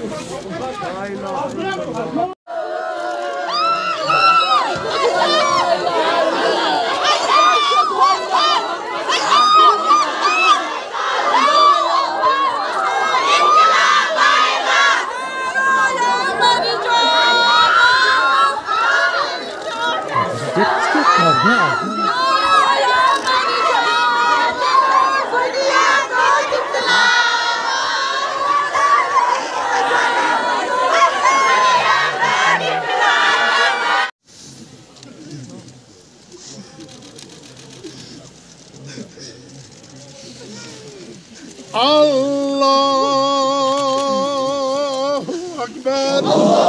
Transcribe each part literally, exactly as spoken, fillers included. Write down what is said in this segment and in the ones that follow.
Allahu Akbar.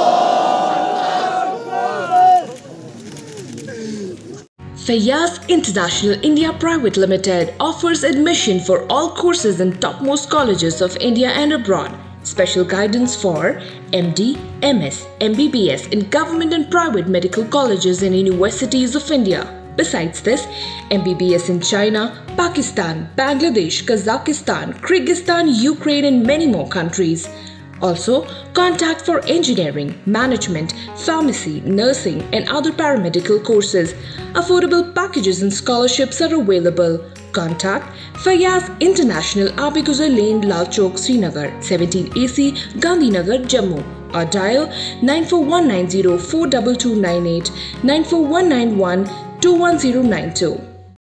Faiyaz International India Private Limited offers admission for all courses in topmost colleges of India and abroad. Special guidance for M D, M S, M B B S in government and private medical colleges and universities of India. Besides this, M B B S in China, Pakistan, Bangladesh, Kazakhstan, Kyrgyzstan, Ukraine and many more countries. Also, contact for engineering, management, pharmacy, nursing and other paramedical courses. Affordable packages and scholarships are available. Contact Faiyaz International, Abiguzar Lane, Lal Chowk, Srinagar, seventeen A C, Gandhinagar, Jammu, or dial nine four one nine zero four two two nine eight, nine four one nine one two one zero nine two.